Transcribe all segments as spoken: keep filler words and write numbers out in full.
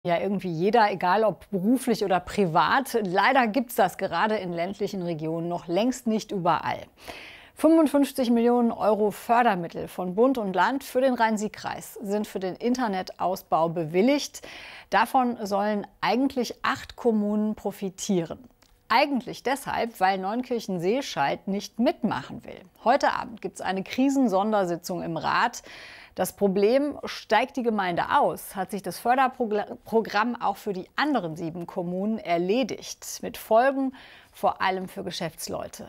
Ja, irgendwie jeder, egal ob beruflich oder privat. Leider gibt es das gerade in ländlichen Regionen noch längst nicht überall. fünfundfünfzig Millionen Euro Fördermittel von Bund und Land für den Rhein-Sieg-Kreis sind für den Internetausbau bewilligt. Davon sollen eigentlich acht Kommunen profitieren. Eigentlich deshalb, weil Neunkirchen-Seelscheid nicht mitmachen will. Heute Abend gibt es eine Krisensondersitzung im Rat. Das Problem: steigt die Gemeinde aus, hat sich das Förderprogramm auch für die anderen sieben Kommunen erledigt. Mit Folgen vor allem für Geschäftsleute.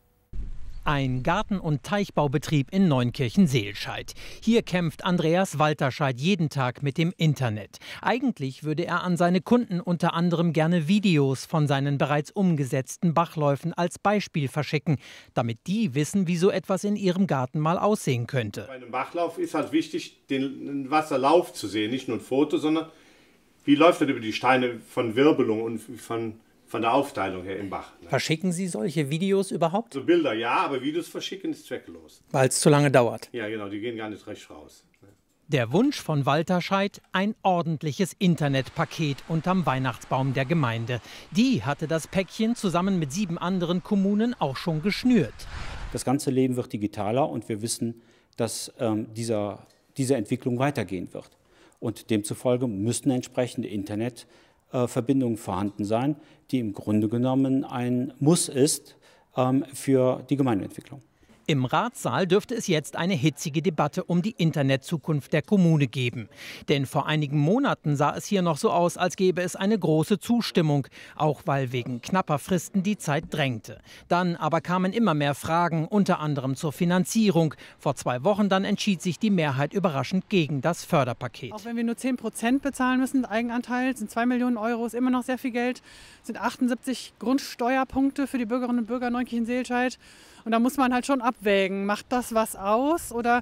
Ein Garten- und Teichbaubetrieb in Neunkirchen-Seelscheid. Hier kämpft Andreas Walterscheid jeden Tag mit dem Internet. Eigentlich würde er an seine Kunden unter anderem gerne Videos von seinen bereits umgesetzten Bachläufen als Beispiel verschicken, damit die wissen, wie so etwas in ihrem Garten mal aussehen könnte. Bei einem Bachlauf ist halt wichtig, den Wasserlauf zu sehen, nicht nur ein Foto, sondern wie läuft das über die Steine von Wirbelung und von Von der Aufteilung her im Bach. Ne? Verschicken Sie solche Videos überhaupt? So Bilder ja, aber Videos verschicken ist zwecklos. Weil es zu lange dauert. Ja, genau, die gehen gar nicht recht raus. Ne? Der Wunsch von Walterscheid: ein ordentliches Internetpaket unterm Weihnachtsbaum der Gemeinde. Die hatte das Päckchen zusammen mit sieben anderen Kommunen auch schon geschnürt. Das ganze Leben wird digitaler und wir wissen, dass ähm, dieser, diese Entwicklung weitergehen wird. Und demzufolge müssten entsprechende Internet Verbindungen vorhanden sein, die im Grunde genommen ein Muss ist ähm, für die Gemeindeentwicklung. Im Ratssaal dürfte es jetzt eine hitzige Debatte um die Internetzukunft der Kommune geben. Denn vor einigen Monaten sah es hier noch so aus, als gäbe es eine große Zustimmung, auch weil wegen knapper Fristen die Zeit drängte. Dann aber kamen immer mehr Fragen, unter anderem zur Finanzierung. Vor zwei Wochen dann entschied sich die Mehrheit überraschend gegen das Förderpaket. Auch wenn wir nur zehn Prozent bezahlen müssen, Eigenanteil, sind zwei Millionen Euro, ist immer noch sehr viel Geld, sind achtundsiebzig Grundsteuerpunkte für die Bürgerinnen und Bürger Neunkirchen-Seelscheid. Und da muss man halt schon abwägen, macht das was aus oder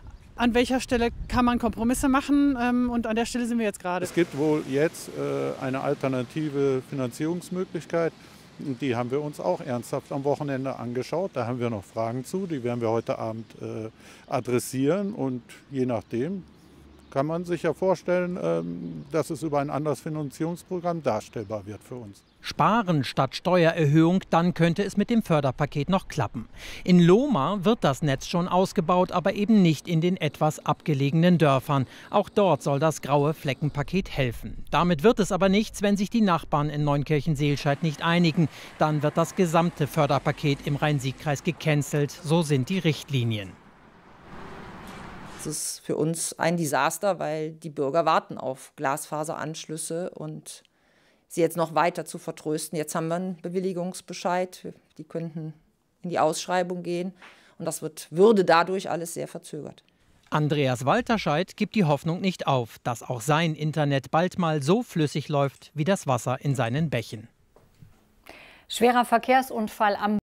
an welcher Stelle kann man Kompromisse machen? Und an der Stelle sind wir jetzt gerade. Es gibt wohl jetzt eine alternative Finanzierungsmöglichkeit. Die haben wir uns auch ernsthaft am Wochenende angeschaut. Da haben wir noch Fragen zu, die werden wir heute Abend adressieren. Und je nachdem kann man sich ja vorstellen, dass es über ein anderes Finanzierungsprogramm darstellbar wird für uns. Sparen statt Steuererhöhung, dann könnte es mit dem Förderpaket noch klappen. In Lohmar wird das Netz schon ausgebaut, aber eben nicht in den etwas abgelegenen Dörfern. Auch dort soll das graue Fleckenpaket helfen. Damit wird es aber nichts, wenn sich die Nachbarn in Neunkirchen-Seelscheid nicht einigen. Dann wird das gesamte Förderpaket im Rhein-Sieg-Kreis gecancelt. So sind die Richtlinien. Das ist für uns ein Desaster, weil die Bürger warten auf Glasfaseranschlüsse und sie jetzt noch weiter zu vertrösten. Jetzt haben wir einen Bewilligungsbescheid, die könnten in die Ausschreibung gehen und das wird, würde dadurch alles sehr verzögert. Andreas Walterscheid gibt die Hoffnung nicht auf, dass auch sein Internet bald mal so flüssig läuft wie das Wasser in seinen Bächen. Schwerer Verkehrsunfall am